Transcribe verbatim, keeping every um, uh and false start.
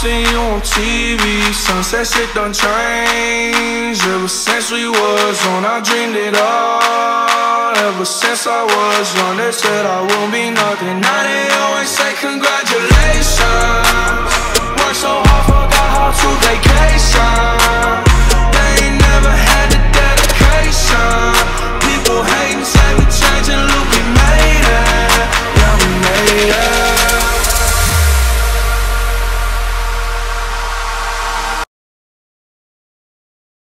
seen you on T V. Sunset shit done changed. Ever since we was on, I dreamed it all. Ever since I was young, they said I won't be nothing. Now they always say congratulations.